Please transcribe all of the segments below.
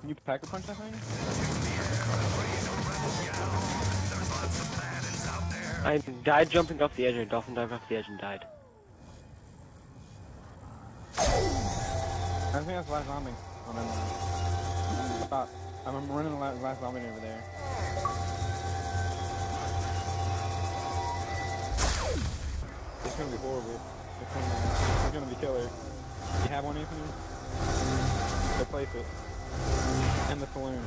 Can you pack a punch that thing? I died jumping off the edge, and dolphin dived off the edge and died. I think that's the last zombie. Oh, never mind. Stop. I'm running the last zombie over there. It's gonna be horrible. It's gonna be killer. You have one, Anthony? Replace it. And the saloon.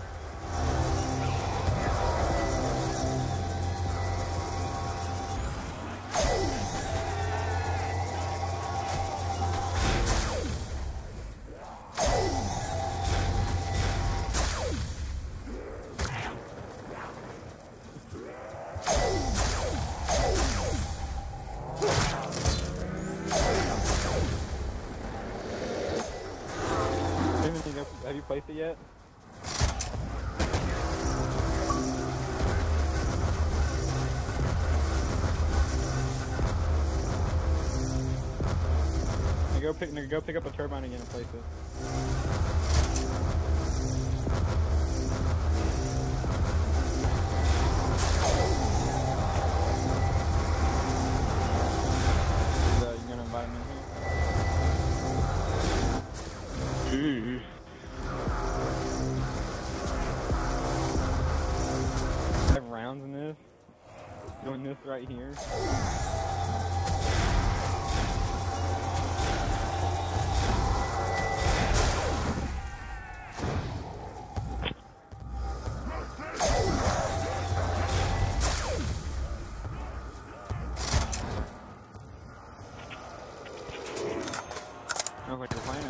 Have you placed it yet? Go pick up a turbine again and place it. You gonna invite me in here? I have rounds in this. Doing this right here. Sounds like you're playing it.